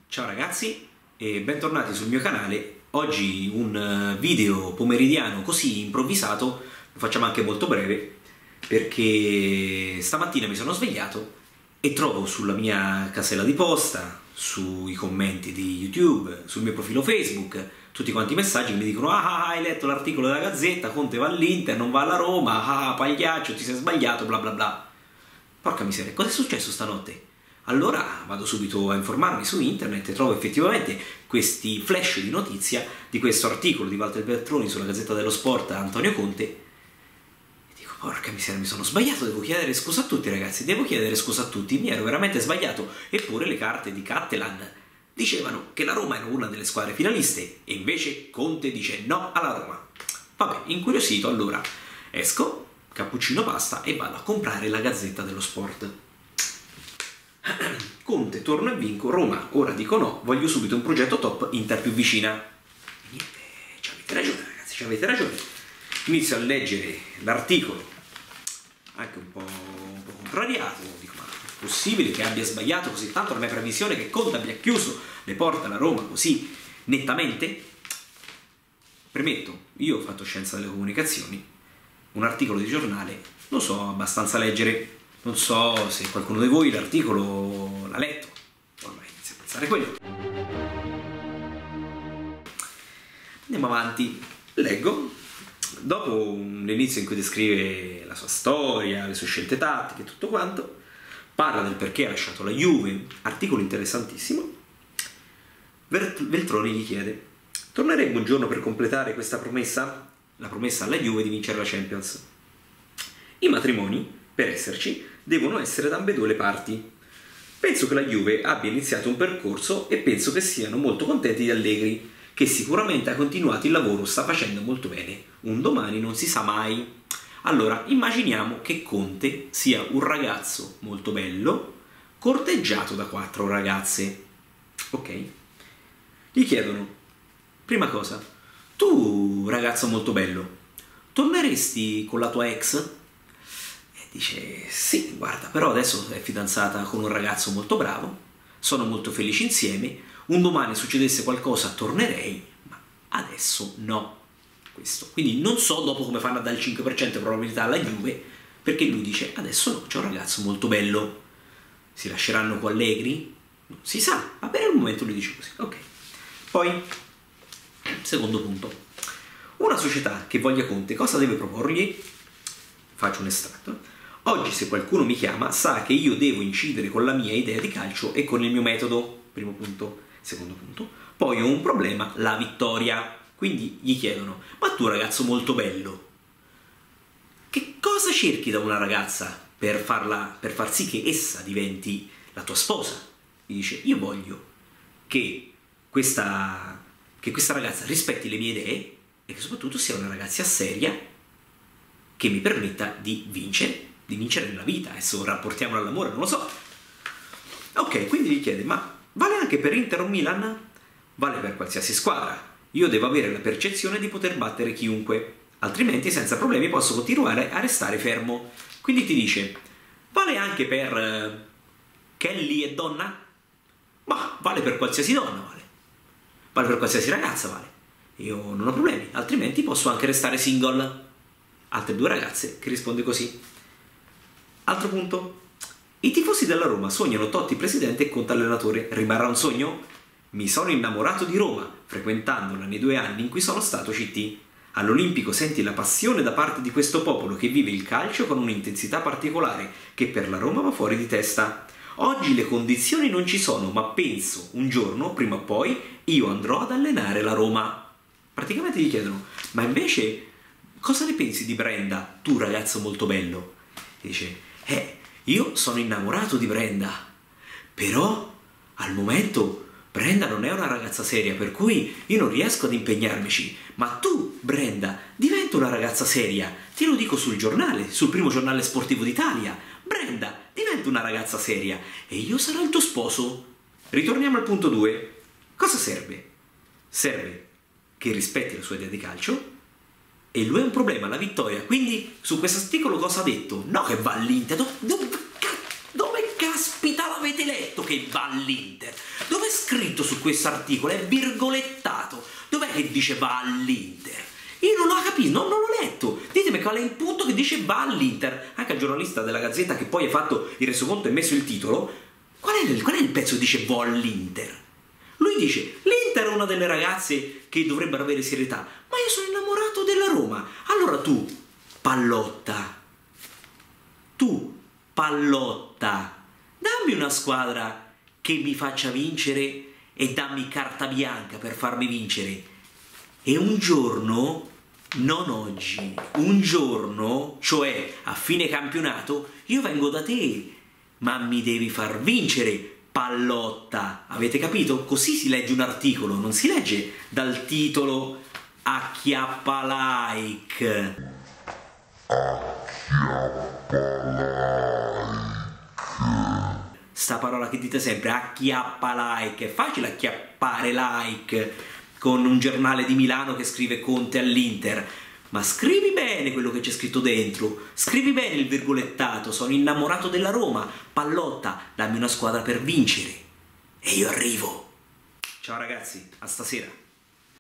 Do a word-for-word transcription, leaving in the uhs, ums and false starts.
Ciao ragazzi e bentornati sul mio canale. Oggi un video pomeridiano così improvvisato, lo facciamo anche molto breve, perché stamattina mi sono svegliato e trovo sulla mia casella di posta, sui commenti di YouTube, sul mio profilo Facebook, tutti quanti i messaggi che mi dicono: ah, hai letto l'articolo della Gazzetta, Conte va all'Inter, non va alla Roma, ah, pagliaccio, ti sei sbagliato, bla bla bla. Porca miseria, cosa è successo stanotte? Allora vado subito a informarmi su internet e trovo effettivamente questi flash di notizia di questo articolo di Walter Veltroni sulla Gazzetta dello Sport a Antonio Conte e dico: porca miseria, mi sono sbagliato, devo chiedere scusa a tutti ragazzi, devo chiedere scusa a tutti, mi ero veramente sbagliato. Eppure le carte di Cattelan dicevano che la Roma era una delle squadre finaliste e invece Conte dice no alla Roma. Vabbè, incuriosito allora esco, cappuccino pasta e vado a comprare la Gazzetta dello Sport. Conte, torno e vinco, Roma, ora dico no, voglio subito un progetto top, Inter più vicina. E niente, ci avete ragione ragazzi, ci avete ragione. Inizio a leggere l'articolo, anche un po', un po' contrariato, dico: ma è possibile che abbia sbagliato così tanto? La mia previsione che Conte abbia chiuso le porte alla Roma così nettamente? Premetto, io ho fatto scienza delle comunicazioni, un articolo di giornale lo so abbastanza leggere. Non so se qualcuno di voi l'articolo l'ha letto, ormai inizia a pensare quello. Andiamo avanti, leggo. Dopo un inizio in cui descrive la sua storia, le sue scelte tattiche, tutto quanto, parla del perché ha lasciato la Juve, articolo interessantissimo. Veltroni gli chiede: torneremo un giorno per completare questa promessa? La promessa alla Juve di vincere la Champions. I matrimoni, per esserci, devono essere da ambedue le parti. Penso che la Juve abbia iniziato un percorso e penso che siano molto contenti di Allegri, che sicuramente ha continuato il lavoro, sta facendo molto bene. Un domani non si sa mai. Allora, immaginiamo che Conte sia un ragazzo molto bello, corteggiato da quattro ragazze. Ok? Gli chiedono: prima cosa, tu ragazzo molto bello, torneresti con la tua ex? Dice: sì, guarda, però adesso è fidanzata con un ragazzo molto bravo, sono molto felici insieme, un domani succedesse qualcosa tornerei, ma adesso no. Questo. Quindi non so dopo come fanno a dare il cinque per cento di probabilità alla Juve, perché lui dice: adesso no, c'è un ragazzo molto bello. Si lasceranno con Allegri? Non si sa, ma per il momento lui dice così. Ok. Poi, secondo punto, una società che voglia Conte cosa deve proporgli? Faccio un estratto. Oggi se qualcuno mi chiama sa che io devo incidere con la mia idea di calcio e con il mio metodo. Primo punto. Secondo punto. Poi ho un problema, la vittoria. Quindi gli chiedono: ma tu ragazzo molto bello, che cosa cerchi da una ragazza per farla, per far sì che essa diventi la tua sposa? Gli dice: io voglio che questa, che questa ragazza rispetti le mie idee e che soprattutto sia una ragazza seria che mi permetta di vincere, di vincere nella vita. Adesso rapportiamolo all'amore, non lo so. Ok, quindi gli chiede: ma vale anche per Inter o Milan? Vale per qualsiasi squadra. Io devo avere la percezione di poter battere chiunque, altrimenti senza problemi posso continuare a restare fermo. Quindi ti dice: vale anche per uh, Kelly e donna? Ma vale per qualsiasi donna, vale. Vale per qualsiasi ragazza, vale. Io non ho problemi, altrimenti posso anche restare single. Altre due ragazze che risponde così. Altro punto: i tifosi della Roma sognano Totti presidente e Conte allenatore. Rimarrà un sogno? Mi sono innamorato di Roma, frequentandola nei due anni in cui sono stato C T. All'Olimpico senti la passione da parte di questo popolo che vive il calcio con un'intensità particolare, che per la Roma va fuori di testa. Oggi le condizioni non ci sono, ma penso un giorno, prima o poi, io andrò ad allenare la Roma. Praticamente gli chiedono: ma invece cosa ne pensi di Brenda, tu ragazzo molto bello? E dice: eh, io sono innamorato di Brenda, però al momento Brenda non è una ragazza seria, per cui io non riesco ad impegnarmici. Ma tu, Brenda, diventa una ragazza seria. Te lo dico sul giornale, sul primo giornale sportivo d'Italia. Brenda, diventa una ragazza seria e io sarò il tuo sposo. Ritorniamo al punto due. Cosa serve? Serve che rispetti la sua idea di calcio e lui ha un problema, la vittoria. Quindi su questo articolo cosa ha detto? No che va all'Inter, dove, dove, dove cazzo caspita l'avete letto che va all'Inter? Dove è scritto su questo articolo? È virgolettato. Dov'è che dice va all'Inter? Io non l'ho capito, non, non l'ho letto. Ditemi qual è il punto che dice va all'Inter. Anche il giornalista della Gazzetta, che poi ha fatto il resoconto e messo il titolo, qual è il, qual è il pezzo che dice va all'Inter? Lui dice, l'Inter è una delle ragazze che dovrebbero avere serietà, ma io sono innamorato della Roma. Allora tu, Pallotta, tu, Pallotta, dammi una squadra che mi faccia vincere e dammi carta bianca per farmi vincere. E un giorno, non oggi, un giorno, cioè a fine campionato, io vengo da te, ma mi devi far vincere, Pallotta. Avete capito? Così si legge un articolo, non si legge dal titolo acchiappa like. Sta parola che dite sempre, acchiappa like. È facile acchiappare like con un giornale di Milano che scrive Conte all'Inter, ma scrivi bene quello che c'è scritto dentro, scrivi bene il virgolettato, sono innamorato della Roma, Pallotta, dammi una squadra per vincere e io arrivo. Ciao ragazzi, a stasera.